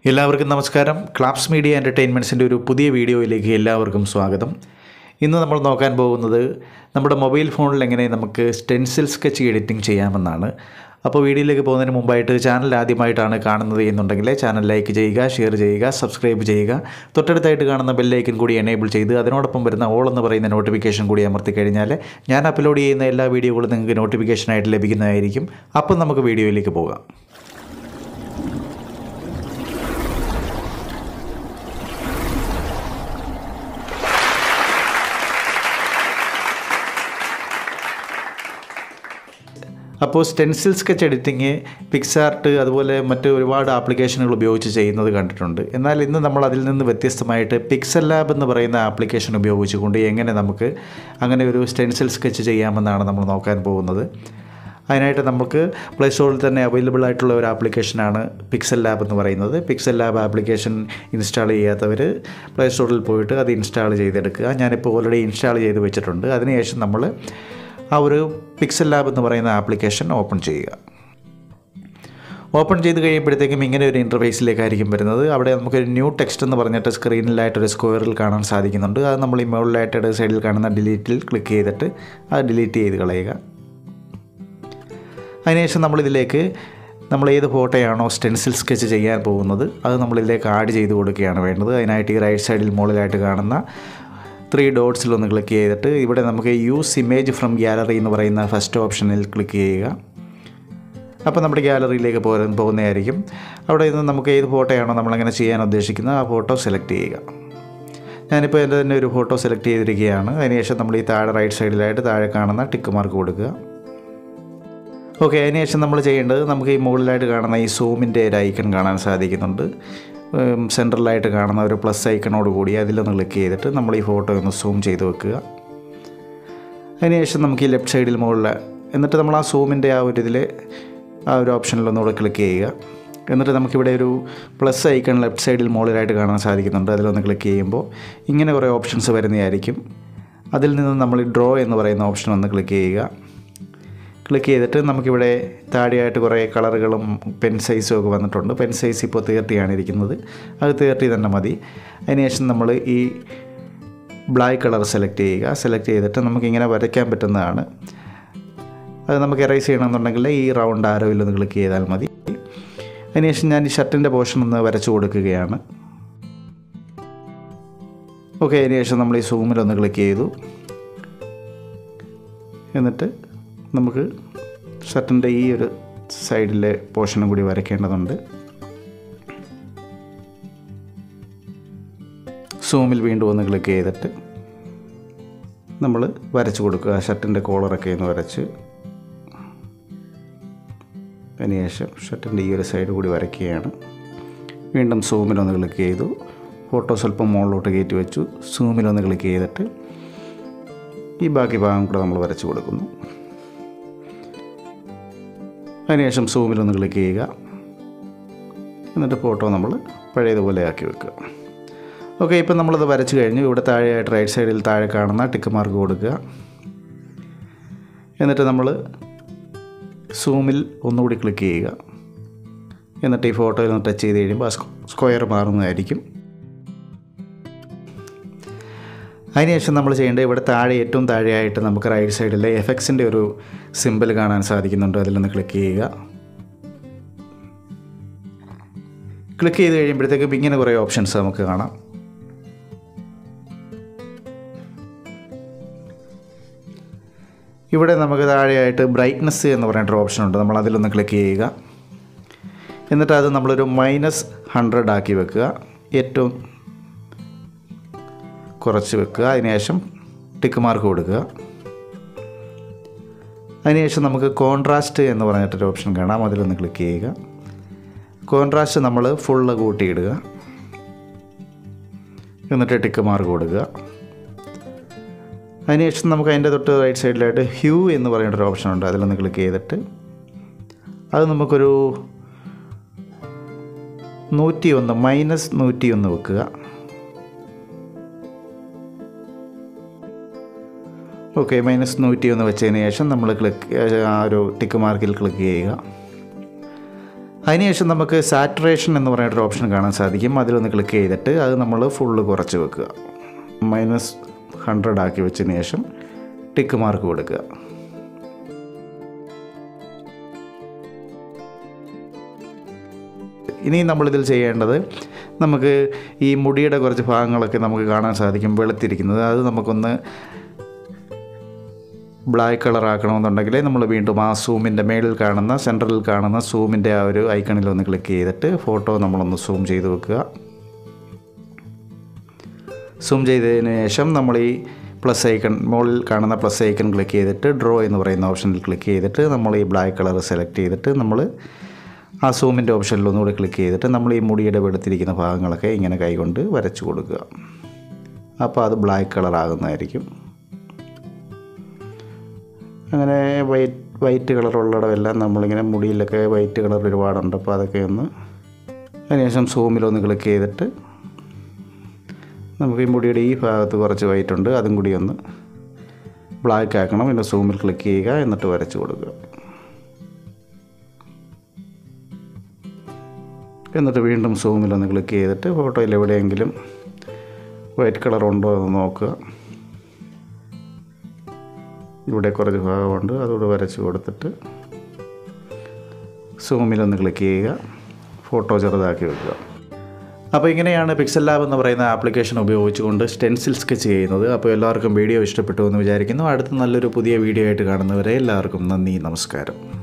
എല്ലാവർക്കും നമസ്കാരം. Claps media എൻ്റർടൈൻമെൻറ്റ്സിൻ്റെ ഒരു പുതിയ വീഡിയോയിലേക്ക് എല്ലാവർക്കും സ്വാഗതം. ഇന്ന് നമ്മൾ നോക്കാൻ പോകുന്നത് നമ്മുടെ മൊബൈൽ ഫോണിൽ എങ്ങനെ നമുക്ക് സ്റ്റെൻസിൽ സ്കെച്ച് എഡിറ്റിംഗ് ചെയ്യാമെന്നാണ്. അപ്പോൾ വീഡിയോയിലേക്ക് പോകുന്നതിന് മുമ്പായിട്ട് ചാനൽ ആദ്യമായിട്ടാണ് കാണുന്നത് എന്നുണ്ടെങ്കിൽ ചാനൽ ലൈക്ക് ചെയ്യുക, ഷെയർ ചെയ്യുക, സബ്സ്ക്രൈബ് ചെയ്യുക. തൊട്ടടുത്തായിട്ട് കാണുന്ന ബെല്ലൈക്കൻ കൂടി എനേബിൾ ചെയ്ത് അതിനോടൊപ്പം വരുന്ന ഓൾ എന്ന് പറയുന്ന നോട്ടിഫിക്കേഷൻ കൂടി അമർത്തി കഴിഞ്ഞാൽ ഞാൻ അപ്ലോഡ് ചെയ്യുന്ന എല്ലാ വീഡിയോകളും നിങ്ങൾക്ക് നോട്ടിഫിക്കേഷനായിട്ട് ലഭിക്കുന്നതായിരിക്കും. അപ്പം നമുക്ക് വീഡിയോയിലേക്ക് പോകാം. അപ്പോൾ സ്റ്റെൻസിൽ സ്കെച്ച് എഡിറ്റിങ് പിക്സാർട്ട് അതുപോലെ മറ്റ് ഒരുപാട് ആപ്ലിക്കേഷനുകൾ ഉപയോഗിച്ച് ചെയ്യുന്നത് കണ്ടിട്ടുണ്ട്. എന്നാൽ ഇന്ന് നമ്മൾ അതിൽ നിന്ന് വ്യത്യസ്തമായിട്ട് PIXELLAB എന്ന് പറയുന്ന ആപ്ലിക്കേഷൻ ഉപയോഗിച്ചുകൊണ്ട് എങ്ങനെ നമുക്ക് അങ്ങനെ ഒരു സ്റ്റെൻസിൽ സ്കെച്ച് ചെയ്യാമെന്നാണ് നമ്മൾ നോക്കാൻ പോകുന്നത്. അതിനായിട്ട് നമുക്ക് പ്ലേ സ്റ്റോറിൽ തന്നെ അവൈലബിൾ ആയിട്ടുള്ള ഒരു ആപ്ലിക്കേഷനാണ് PIXELLAB എന്ന് പറയുന്നത്. PIXELLAB ആപ്ലിക്കേഷൻ ഇൻസ്റ്റാൾ ചെയ്യാത്തവർ പ്ലേ സ്റ്റോറിൽ പോയിട്ട് അത് ഇൻസ്റ്റാൾ ചെയ്തെടുക്കുക. ഞാനിപ്പോൾ ഓൾറെഡി ഇൻസ്റ്റാൾ ചെയ്ത് വെച്ചിട്ടുണ്ട്. അതിനുശേഷം നമ്മൾ ആ ഒരു PIXELLAB എന്ന് പറയുന്ന ആപ്ലിക്കേഷൻ ഓപ്പൺ ചെയ്യുക. ഓപ്പൺ ചെയ്ത് കഴിയുമ്പോഴത്തേക്കും ഇങ്ങനെ ഒരു ഇൻ്റർഫേസിലേക്കായിരിക്കും വരുന്നത്. അവിടെ നമുക്കൊരു ന്യൂ ടെക്സ്റ്റ് എന്ന് പറഞ്ഞിട്ട് സ്ക്രീനിലായിട്ടൊരു സ്ക്വയറിൽ കാണാൻ സാധിക്കുന്നുണ്ട്. അത് നമ്മൾ ഈ മുകളിലായിട്ട് സൈഡിൽ കാണുന്ന ഡിലീറ്റിൽ ക്ലിക്ക് ചെയ്തിട്ട് അത് ഡിലീറ്റ് ചെയ്ത് കളയുക. അതിനുശേഷം നമ്മളിതിലേക്ക് നമ്മൾ ഏത് ഫോട്ടോയാണോ സ്റ്റെൻസിൽ സ്കെച്ച് ചെയ്യാൻ പോകുന്നത് അത് നമ്മളിതിലേക്ക് ആഡ് ചെയ്ത് കൊടുക്കുകയാണ് വേണ്ടത്. അതിനായിട്ട് ഈ റൈറ്റ് സൈഡിൽ മുകളിലായിട്ട് കാണുന്ന 3 ഡോട്ട്സിലൊന്ന് ക്ലിക്ക് ചെയ്തിട്ട് ഇവിടെ നമുക്ക് യൂസ് ഇമേജ് ഫ്രം ഗ്യാലറി എന്ന് പറയുന്ന ഫസ്റ്റ് ഓപ്ഷനിൽ ക്ലിക്ക് ചെയ്യുക. അപ്പോൾ നമ്മുടെ ഗ്യാലറിയിലേക്ക് പോകുന്നതായിരിക്കും. അവിടെ നിന്ന് നമുക്ക് ഏത് ഫോട്ടോയാണോ നമ്മളങ്ങനെ ചെയ്യാൻ ഉദ്ദേശിക്കുന്നത് ആ ഫോട്ടോ സെലക്ട് ചെയ്യുക. ഞാനിപ്പോൾ എൻ്റെ തന്നെ ഒരു ഫോട്ടോ സെലക്ട് ചെയ്തിരിക്കുകയാണ്. അതിനുശേഷം നമ്മൾ ഈ താഴെ റൈറ്റ് സൈഡിലായിട്ട് താഴെ കാണുന്ന ടിക്ക് മാർക്ക് കൊടുക്കുക. ഓക്കെ, അതിനുശേഷം നമ്മൾ ചെയ്യേണ്ടത് നമുക്ക് ഈ മുകളിലായിട്ട് കാണുന്ന ഈ സൂമിൻ്റെ ഒരു ഐക്കൺ കാണാൻ സാധിക്കുന്നുണ്ട്. സെൻട്രലായിട്ട് കാണുന്ന ഒരു പ്ലസ് ഐക്കണോട് കൂടി അതിലൊന്ന് ക്ലിക്ക് ചെയ്തിട്ട് നമ്മൾ ഈ ഫോട്ടോ ഒന്ന് സൂം ചെയ്ത് വെക്കുക. അതിനുശേഷം നമുക്ക് ഈ ലെഫ്റ്റ് സൈഡിൽ മുകളിൽ എന്നിട്ട് നമ്മൾ ആ സൂമിൻ്റെ ആ ഒരു ഇതിൽ ആ ഒരു ഓപ്ഷനിലൊന്നുകൂടെ ക്ലിക്ക് ചെയ്യുക. എന്നിട്ട് നമുക്കിവിടെ ഒരു പ്ലസ് ഐക്കൺ ലെഫ്റ്റ് സൈഡിൽ മുകളിലായിട്ട് കാണാൻ സാധിക്കുന്നുണ്ട്. അതിലൊന്ന് ക്ലിക്ക് ചെയ്യുമ്പോൾ ഇങ്ങനെ കുറേ ഓപ്ഷൻസ് വരുന്നതായിരിക്കും. അതിൽ നിന്ന് നമ്മൾ ഡ്രോ എന്ന് പറയുന്ന ഓപ്ഷൻ ഒന്ന് ക്ലിക്ക് ചെയ്യുക. ക്ലിക്ക് ചെയ്തിട്ട് നമുക്കിവിടെ താഴെയായിട്ട് കുറേ കളറുകളും പെൻ സൈസും ഒക്കെ വന്നിട്ടുണ്ട്. പെൻ സൈസ് ഇപ്പോൾ 30 ആണ് ഇരിക്കുന്നത്. അത് 30 തന്നെ മതി. അതിനുശേഷം നമ്മൾ ഈ ബ്ലാക്ക് കളർ സെലക്ട് ചെയ്യുക. സെലക്ട് ചെയ്തിട്ട് നമുക്കിങ്ങനെ വരയ്ക്കാൻ പറ്റുന്നതാണ്. അത് നമുക്ക് എറേസ് ചെയ്യണമെന്നുണ്ടെങ്കിൽ ഈ റൗണ്ട് ആരോയിലൊന്ന് ക്ലിക്ക് ചെയ്താൽ മതി. അതിനുശേഷം ഞാൻ ഈ ഷർട്ടിൻ്റെ പോർഷൻ ഒന്ന് വരച്ചു കൊടുക്കുകയാണ്. ഓക്കെ, അതിനുശേഷം നമ്മൾ ഈ സൂമിലൊന്ന് ക്ലിക്ക് ചെയ്തു. എന്നിട്ട് നമുക്ക് ഷർട്ടിൻ്റെ ഈ ഒരു സൈഡിലെ പോർഷനും കൂടി വരയ്ക്കേണ്ടതുണ്ട്. സൂമിൽ വീണ്ടും ഒന്ന് ക്ലിക്ക് ചെയ്തിട്ട് നമ്മൾ വരച്ച് കൊടുക്കുക. ഷർട്ടിൻ്റെ കോളറൊക്കെ ഒന്ന് വരച്ച് അതിനുശേഷം ഷർട്ടിൻ്റെ ഈ ഒരു സൈഡ് കൂടി വരയ്ക്കുകയാണ്. വീണ്ടും സൂമിലൊന്ന് ക്ലിക്ക് ചെയ്തു. ഫോട്ടോ സ്വല്പം മുകളിലോട്ട് കയറ്റി വെച്ചു. സൂമിലൊന്ന് ക്ലിക്ക് ചെയ്തിട്ട് ഈ ബാക്കി ഭാഗം കൂടെ നമ്മൾ വരച്ച് കൊടുക്കുന്നു. അതിനുശേഷം സൂമിലൊന്ന് ക്ലിക്ക് ചെയ്യുക. എന്നിട്ട് ഫോട്ടോ നമ്മൾ പഴയതുപോലെ ആക്കി വെക്കുക. ഓക്കെ, ഇപ്പം നമ്മളത് വരച്ച് കഴിഞ്ഞു. ഇവിടെ താഴെയായിട്ട് റൈറ്റ് സൈഡിൽ താഴെ കാണുന്ന ടിക്ക് മാർക്ക് കൊടുക്കുക. എന്നിട്ട് നമ്മൾ സൂമിൽ ഒന്നുകൂടി ക്ലിക്ക് ചെയ്യുക. എന്നിട്ട് ഈ ഫോട്ടോയിൽ ഒന്ന് ടച്ച് ചെയ്ത് കഴിയുമ്പോൾ സ്ക്വയർ മാറുന്നതായിരിക്കും. അതിനുശേഷം നമ്മൾ ചെയ്യേണ്ടത് ഇവിടെ താഴെ ഏറ്റവും താഴെയായിട്ട് നമുക്ക് റൈറ്റ് സൈഡിലെ എഫക്ട്സിൻ്റെ ഒരു സിമ്പിൾ കാണാൻ സാധിക്കുന്നുണ്ട്. അതിലൊന്ന് ക്ലിക്ക് ചെയ്യുക. ക്ലിക്ക് ചെയ്ത് കഴിയുമ്പോഴത്തേക്കും ഇങ്ങനെ കുറേ ഓപ്ഷൻസ് നമുക്ക് കാണാം. ഇവിടെ നമുക്ക് താഴെയായിട്ട് ബ്രൈറ്റ്നസ് എന്ന് പറഞ്ഞിട്ടൊരു ഓപ്ഷനുണ്ട്. നമ്മൾ അതിലൊന്ന് ക്ലിക്ക് ചെയ്യുക. എന്നിട്ട് അത് നമ്മളൊരു -100 ആക്കി വെക്കുക. ഏറ്റവും കുറച്ച് വെക്കുക. അതിനുശേഷം ടിക്ക് മാർക്ക് കൊടുക്കുക. അതിനുശേഷം നമുക്ക് കോൺട്രാസ്റ്റ് എന്ന് പറഞ്ഞിട്ടൊരു ഓപ്ഷൻ കാണാം. അതിലൊന്ന് ക്ലിക്ക് ചെയ്യുക. കോൺട്രാസ്റ്റ് നമ്മൾ ഫുള്ള് കൂട്ടിയിടുക. എന്നിട്ട് ടിക്ക് മാർക്ക് കൊടുക്കുക. അതിനുശേഷം നമുക്ക് അതിൻ്റെ തൊട്ട് റൈറ്റ് സൈഡിലായിട്ട് ഹ്യൂ എന്ന് പറഞ്ഞിട്ടൊരു ഓപ്ഷൻ ഉണ്ട്. അതിലൊന്ന് ക്ലിക്ക് ചെയ്തിട്ട് അത് നമുക്കൊരു 101 -101 വെക്കുക. ഓക്കെ, -101 വെച്ചതിന് ശേഷം നമ്മൾ ആ ഒരു ടിക്ക് മാർക്കിൽ ക്ലിക്ക് ചെയ്യുക. അതിനുശേഷം നമുക്ക് സാറ്റുറേഷൻ എന്ന് പറയുന്നൊരു ഓപ്ഷൻ കാണാൻ സാധിക്കും. അതിലൊന്ന് ക്ലിക്ക് ചെയ്തിട്ട് അത് നമ്മൾ ഫുള്ള് കുറച്ച് വെക്കുക. -100 ആക്കി വെച്ചതിന് ശേഷം ടിക്ക് മാർക്ക് കൊടുക്കുക. ഇനി നമ്മളിതിൽ ചെയ്യേണ്ടത്, നമുക്ക് ഈ മുടിയുടെ കുറച്ച് ഭാഗങ്ങളൊക്കെ നമുക്ക് കാണാൻ സാധിക്കും വെളുത്തിരിക്കുന്നത്. അത് നമുക്കൊന്ന് ബ്ലാക്ക് കളർ ആക്കണമെന്നുണ്ടെങ്കിൽ നമ്മൾ വീണ്ടും ആ സൂമിൻ്റെ മേളിൽ കാണുന്ന സെൻട്രലിൽ കാണുന്ന സൂമിൻ്റെ ആ ഒരു ഐക്കണിലൊന്ന് ക്ലിക്ക് ചെയ്തിട്ട് ഫോട്ടോ നമ്മളൊന്ന് സൂം ചെയ്ത് വെക്കുക. സൂം ചെയ്തതിന് ശേഷം നമ്മൾ ഈ പ്ലസ് ഐക്കൺ, മുകളിൽ കാണുന്ന പ്ലസ് ഐക്കൺ ക്ലിക്ക് ചെയ്തിട്ട് ഡ്രോ എന്ന് പറയുന്ന ഓപ്ഷനിൽ ക്ലിക്ക് ചെയ്തിട്ട് നമ്മൾ ഈ ബ്ലാക്ക് കളർ സെലക്ട് ചെയ്തിട്ട് നമ്മൾ ആ സൂമിൻ്റെ ഓപ്ഷനിലൊന്നുകൂടി ക്ലിക്ക് ചെയ്തിട്ട് നമ്മൾ ഈ മുടിയുടെ വെളുത്തിരിക്കുന്ന ഭാഗങ്ങളൊക്കെ ഇങ്ങനെ കൈകൊണ്ട് വരച്ചു കൊടുക്കുക. അപ്പോൾ അത് ബ്ലാക്ക് കളർ ആകുന്നതായിരിക്കും. അങ്ങനെ വൈറ്റ് കളറുള്ളിടമെല്ലാം നമ്മളിങ്ങനെ മുടിയിലൊക്കെ വൈറ്റ് കളർ ഒരുപാടുണ്ട്. അപ്പോൾ അതൊക്കെ ഒന്ന് അതിനുശേഷം സൂമിലൊന്ന് ക്ലിക്ക് ചെയ്തിട്ട് നമുക്ക് ഈ മുടിയുടെ ഈ ഭാഗത്ത് കുറച്ച് വൈറ്റ് ഉണ്ട്, അതും കൂടി ഒന്ന് ബ്ലാക്ക് ആക്കണം. പിന്നെ സൂമിൽ ക്ലിക്ക് ചെയ്യുക, എന്നിട്ട് വരച്ച് കൊടുക്കുക. എന്നിട്ട് വീണ്ടും സൂമിലൊന്ന് ക്ലിക്ക് ചെയ്തിട്ട് ഫോട്ടോയിൽ എവിടെയെങ്കിലും വൈറ്റ് കളർ ഉണ്ടോ എന്ന് നോക്കുക. ഇവിടെ കുറച്ച് ഭാഗമുണ്ട്, അതുകൂടെ വരച്ച് കൊടുത്തിട്ട് സൂമിലൊന്ന് ക്ലിക്ക് ചെയ്യുക, ഫോട്ടോ ചെറുതാക്കി വെക്കുക. അപ്പോൾ ഇങ്ങനെയാണ് PIXELLAB എന്ന് പറയുന്ന ആപ്ലിക്കേഷൻ ഉപയോഗിച്ചുകൊണ്ട് സ്റ്റെൻസിൽ സ്കെച്ച് ചെയ്യുന്നത്. അപ്പോൾ എല്ലാവർക്കും വീഡിയോ ഇഷ്ടപ്പെട്ടു എന്ന് വിചാരിക്കുന്നു. അടുത്ത നല്ലൊരു പുതിയ വീഡിയോ ആയിട്ട് കാണുന്നവരെ എല്ലാവർക്കും നന്ദി, നമസ്കാരം.